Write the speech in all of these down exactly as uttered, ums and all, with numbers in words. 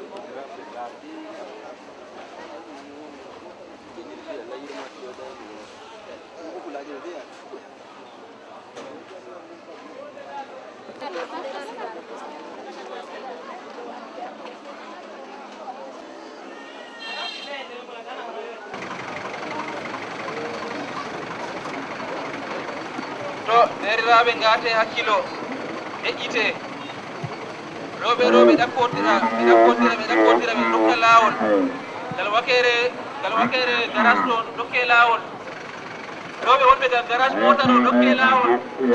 deriraɓe ngate hakkilo heƴƴite rewɓe rewɓe ɗappotira ɓe ɗappotira ɓe ɗappotira ɓe dokka lawol ngal wakere ngal wakere garage ɗo dokke lawol rewɓe wonɓe ngal garage mota ɗo dokke lawol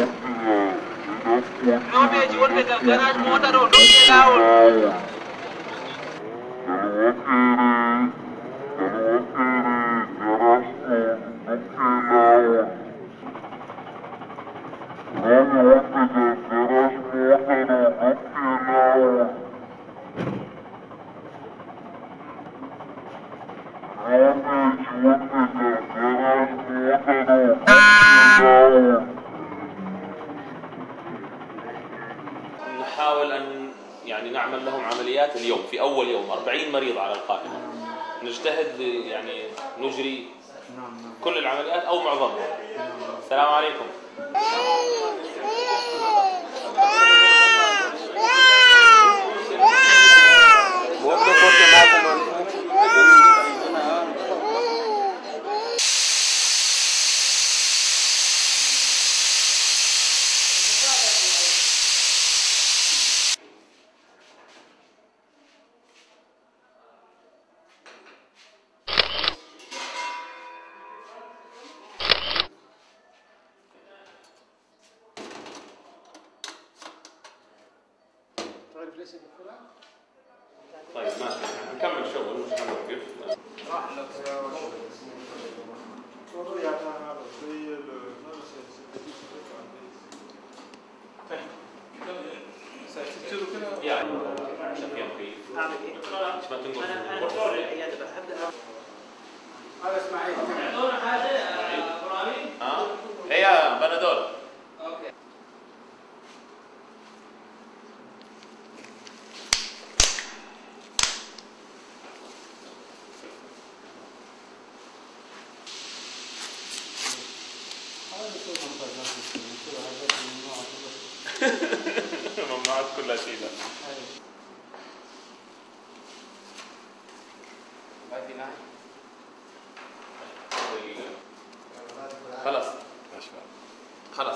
rewɓeji wonɓe ngal garage mota ɗo dokke lawol نحاول أن يعني نعمل لهم عمليات اليوم في أول يوم أربعين مريض على القائمة. نجتهد يعني نجري كل العمليات أو معظمها. السلام عليكم. طيب ماشي نكمل شغل مش هنوقف. هذا اسماعيل. ها؟ هي بنادول. ممنوعات كلها شيلة. خلاص خلاص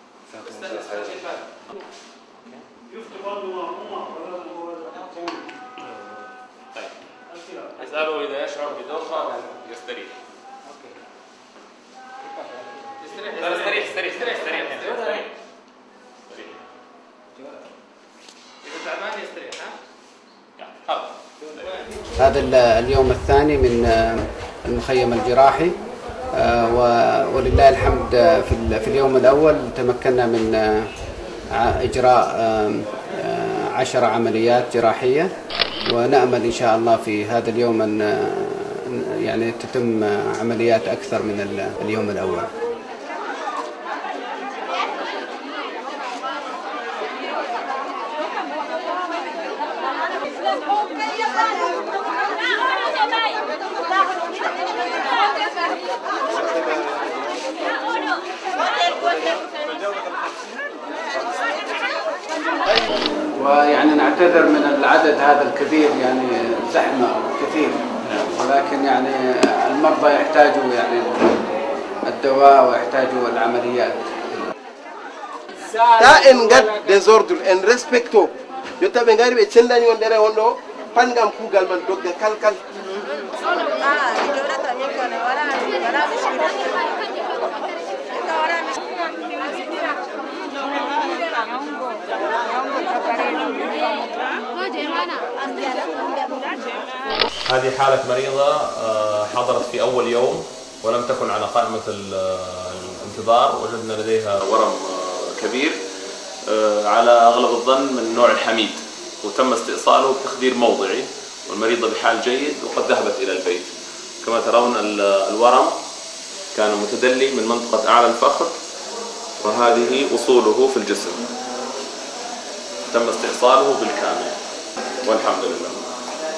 طيب اسأله إذا يشعر بدوخة يستريح. استريح استريح استريح استريح إذا تعبان يستريح ها؟ هذا اليوم الثاني من المخيم الجراحي ولله الحمد في اليوم الأول تمكنا من إجراء عشر عمليات جراحية ونأمل إن شاء الله في هذا اليوم أن يعني تتم عمليات أكثر من اليوم الأول. ويعني نعتذر من العدد هذا الكبير، يعني زحمة كثير، ولكن يعني المرضى يحتاجوا يعني الدواء ويحتاجوا العمليات. تا en gad désordre en respecto jotta ɓe ngari ɓe cendani on ɗere on ɗo pat ngam kuugal man dogga kalkal. هذه حالة مريضة حضرت في أول يوم ولم تكن على قائمة الانتظار. وجدنا لديها ورم كبير على أغلب الظن من نوع الحميد، وتم استئصاله بتخدير موضعي، والمريضة بحال جيد وقد ذهبت إلى البيت. كما ترون الورم كان متدلي من منطقة أعلى الفخذ، وهذه أصوله في الجسم. تم استئصاله بالكامل والحمد لله.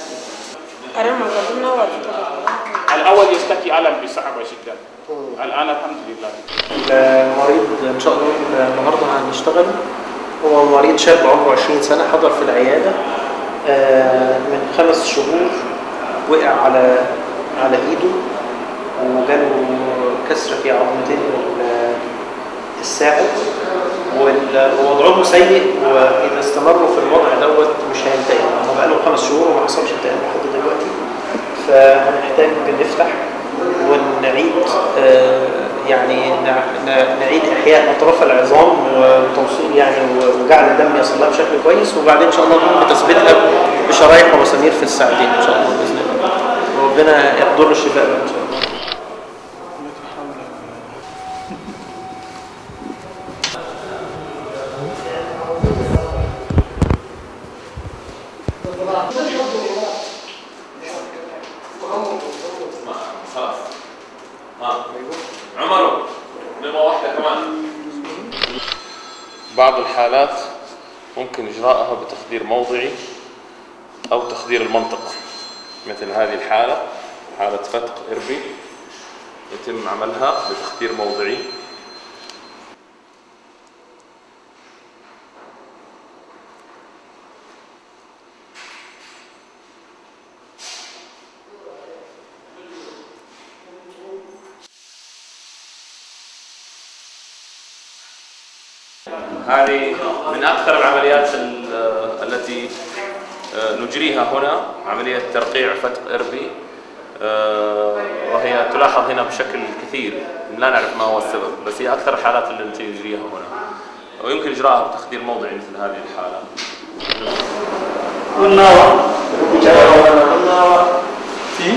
الأول يشتكي ألم بصعوبة جدا، الآن الحمد لله. المريض إن شاء الله النهارده هنشتغل. هو مريض شاب عمره عشرين سنة، حضر في العيادة من خمس شهور، وقع على على إيده وجاله كسر في عظمتين الساعد، ووضعه سيء، وإذا استمروا في الوضع دوت مش هينتهي. هو بقاله خمس شهور وما حصلش انتهاء لحد دلوقتي، فهنحتاج نفتح ونعيد يعني نعيد إحياء أطراف العظام وتوصيل يعني وجعل الدم يصل لها بشكل كويس، وبعدين إن شاء الله نقوم بتثبيتها بشرايح ومسامير في الساعتين إن شاء الله بإذن الله، وربنا يقدر له الشفاء إن شاء الله. بعض الحالات ممكن إجراءها بتخدير موضعي أو تخدير المنطق، مثل هذه الحالة، حالة فتق إربي، يتم عملها بتخدير موضعي. هذه من أكثر العمليات التي نجريها هنا، عملية ترقيع فتق إربي، وهي تلاحظ هنا بشكل كثير، لا نعرف ما هو السبب، بس هي أكثر الحالات التي نجريها هنا، ويمكن إجراءها بتخدير موضعي مثل هذه الحالة. والنار والنار في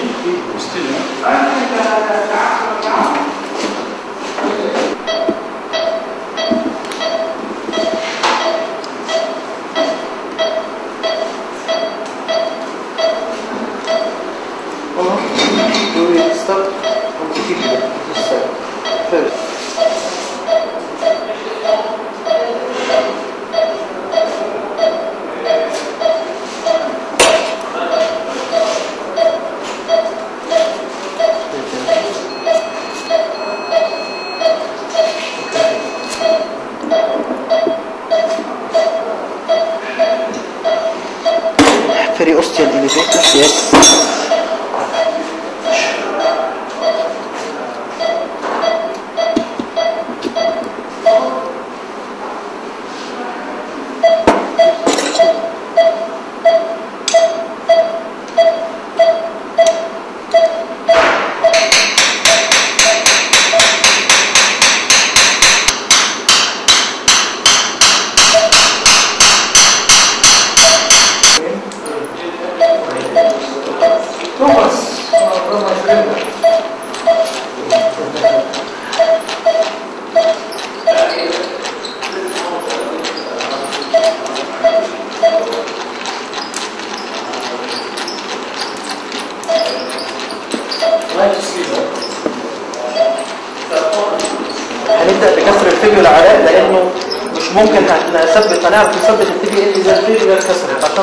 periosteal elevator, yes. هنبدأ بكسر الفيبيولا عراء، لأنه مش ممكن نثبت هنعرف نثبت الفيبيولا إذا الفيبيولا اتكسرت، عشان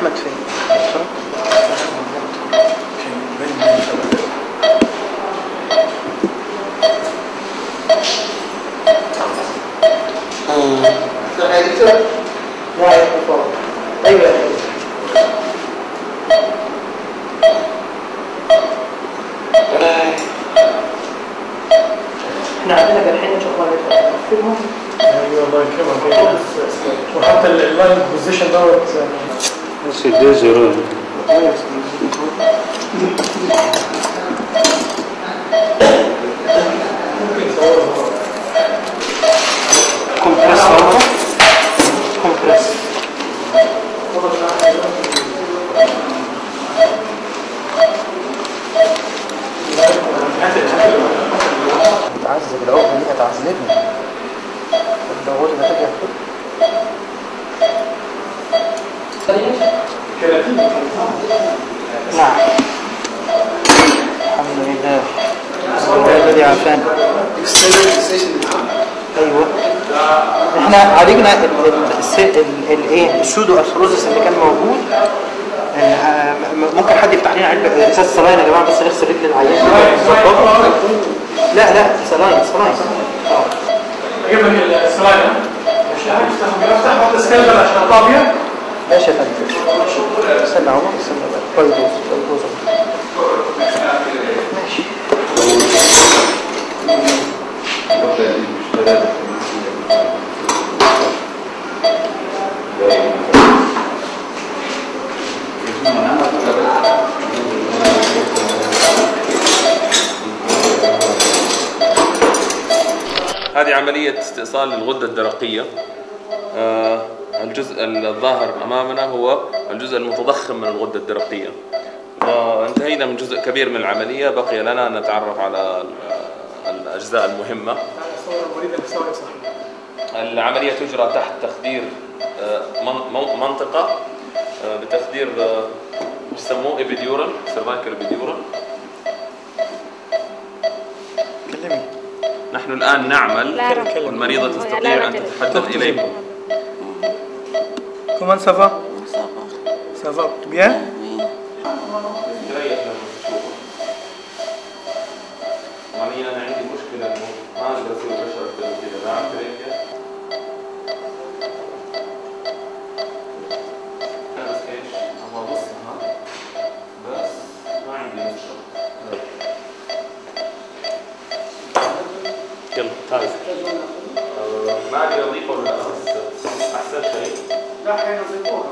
احمد فين؟ ايوه احنا عندنا جرحين ان شاء الله نفهمهم. ايوه الله يكرمك. وحتى اللاين بوزيشن دوت بس ده زيرو كومبريس كومبريس تعذب العقدة دي هتعذبني. الضغوط اللي هتجي نعم الحمد لله الذي عافانا. ايوه احنا عالجنا الايه السودو ارثروزس اللي كان موجود. ممكن حد يفتح لنا علبه ازاز سلاين يا جماعه بس نغسل رجل العيان. لا لا سلاين سلاين اه اجيب لك السلاين مش هفتح افتح واحده سكيلر عشان اطلع بيها. ماشي يا فندم. استنى عمر استنى بقى كويس كويس ماشي. هذه عملية استئصال للغدة الدرقية. آه الجزء الظاهر أمامنا هو الجزء المتضخم من الغدة الدرقية. وانتهينا من جزء كبير من العملية، بقي لنا أن نتعرف على الأجزاء المهمة. العملية تجرى تحت تخدير منطقة بتخدير يسموه إبيديورال سيرفايكال إبيديورال. كلمي. نحن الآن نعمل والمريضة تستطيع أن تتحدث إليكم. Comment ça va? Ça va bien? أنا عندي مشكلة إنه ما أقدر أسوي بشرة كذا بعمل كذا. بس إيش؟ أبغى أبصها بس ما عندي مشكلة. يلا تعال. ما أدري أضيفه ولا لا بس أحسن شيء. لا حينضيفوها.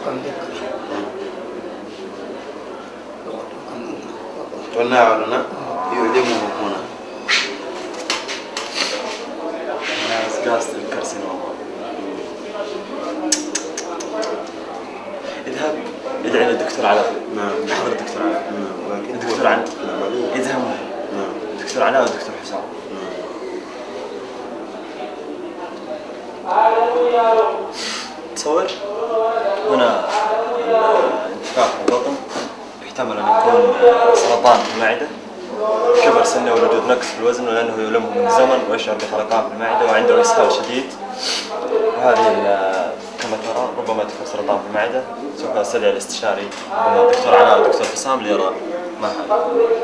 تناولنا يعدمه هنا ناس قاصد الكارسينوما. اذهب ادعي للدكتور علاء. نعم. احضر الدكتور علاء. نعم. لكن الدكتور علاء. اذهب. نعم. الدكتور علاء والدكتور حسام. تصور هنا انتفاخ في البطن يحتمل ان يكون سرطان في المعده، كبر سنه ووجود نقص في الوزن لانه يؤلمه من الزمن ويشعر بخلقان في المعده وعنده اسهال شديد، وهذه كما ترى ربما تكون سرطان في المعده. سوف استدعي الاستشاري ربما الدكتور علاء والدكتور حسام ليرى ما حل.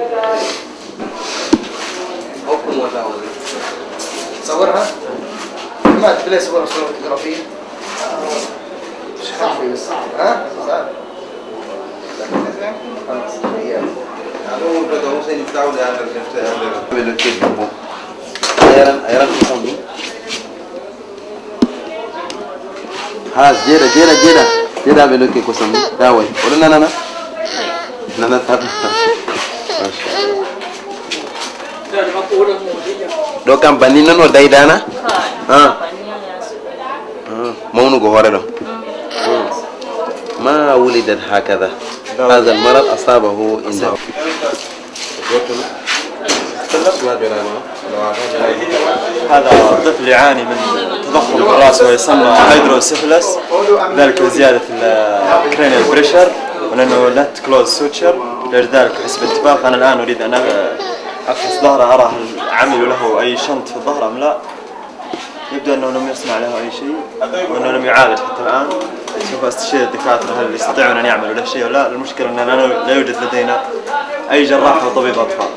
حكم ولا ولا تصورها؟ ما تبلي صور صور فوتوغرافية؟ مش صعب بس ها؟ صعب. خلاص هي أنا أقول لك هو سين يتعود على النفس على بالكذب. أيران أيران كم؟ خلاص جيرة جيرة جيرة جيرة بالكذب كوسام داوي ولا نا نا نا نا نا تاب. Do kam banni non o daydana ha مونو غوريرو ما ولدت هكذا هذا المرض أصابه عنده هذا طفل يعاني من تضخم في الراس ويسمى هيدروسيفلس، ذلك لزيادة الكرينيال بريشر ولأنه لات كلوز سوتشر. لذلك حسب الاتفاق أنا الآن أريد أن أفحص ظهره أرى هل عملوا له أي شنط في الظهر أم لا. يبدو أنه لم يصنع له أي شيء وأنه لم يعالج حتى الآن. سوف أستشير الدكاترة هل يستطيعون أن يعملوا له شيء أو لا. المشكلة أننا لا يوجد لدينا أي جراح أو طبيب أطفال.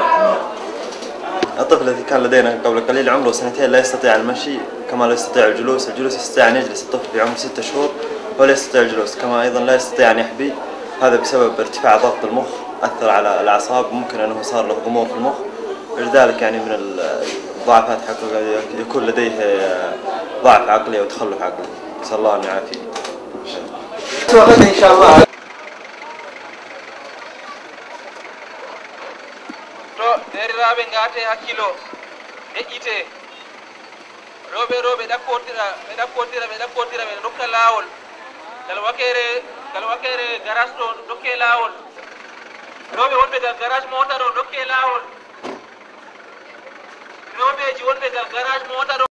الطفل الذي كان لدينا قبل قليل عمره سنتين لا يستطيع المشي كما لا يستطيع الجلوس. الجلوس يستطيع أن يجلس الطفل في عمر ستة شهور ولا يستطيع الجلوس، كما أيضا لا يستطيع أن يحبي. هذا بسبب ارتفاع ضغط المخ أثر على الأعصاب، ممكن أنه صار له ضمور في المخ. لذلك يعني من الضعفات حقه يكون لديه ضعف عقلي أو تخلف عقلي. نسأل الله أن يعافيه إن شاء الله. deriraɓe ngate hakkilo heƴƴite rewɓe rewɓe ɗakkotira ɓe ɗakkotira ɓe ɗakkotira ɓe dokka lawol ngal wakere ngal wakere garage ɗo dokke lawol rewɓe wonɓe gal garage mota ɗo dokke lawol rewɓeji wonɓe gal garage mota ɗo